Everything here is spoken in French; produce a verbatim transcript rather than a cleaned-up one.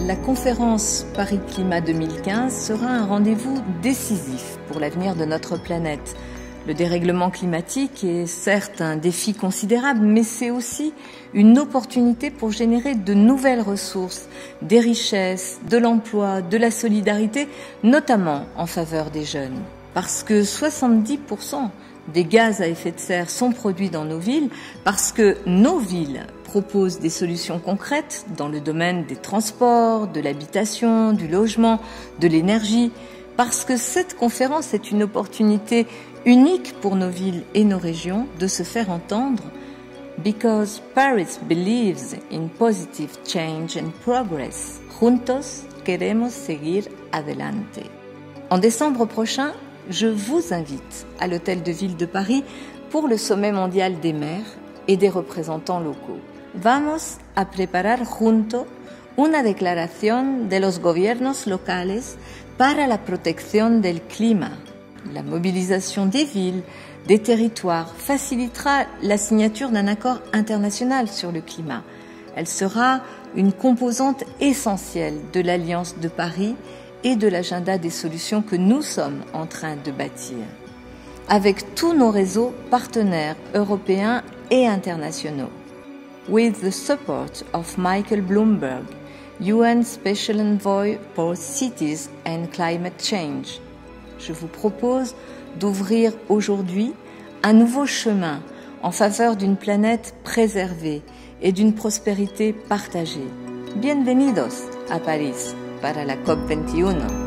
La conférence Paris Climat deux mille quinze sera un rendez-vous décisif pour l'avenir de notre planète. Le dérèglement climatique est certes un défi considérable, mais c'est aussi une opportunité pour générer de nouvelles ressources, des richesses, de l'emploi, de la solidarité, notamment en faveur des jeunes. Parce que soixante-dix pour cent des gaz à effet de serre sont produits dans nos villes, parce que nos villes proposent des solutions concrètes dans le domaine des transports, de l'habitation, du logement, de l'énergie, parce que cette conférence est une opportunité unique pour nos villes et nos régions de se faire entendre, because Paris believes in positive change and progress. Juntos queremos seguir adelante. En décembre prochain, je vous invite à l'Hôtel de Ville de Paris pour le sommet mondial des maires et des représentants locaux. Vamos a preparar juntos una declaración de los gobiernos locales para la protección del clima. La mobilisation des villes, des territoires facilitera la signature d'un accord international sur le climat. Elle sera une composante essentielle de l'Alliance de Paris et de l'agenda des solutions que nous sommes en train de bâtir. Avec tous nos réseaux partenaires européens et internationaux. With the support of Michael Bloomberg, U N Special Envoy for Cities and Climate Change, je vous propose d'ouvrir aujourd'hui un nouveau chemin en faveur d'une planète préservée et d'une prospérité partagée. Bienvenidos a París para la COP veintiuno.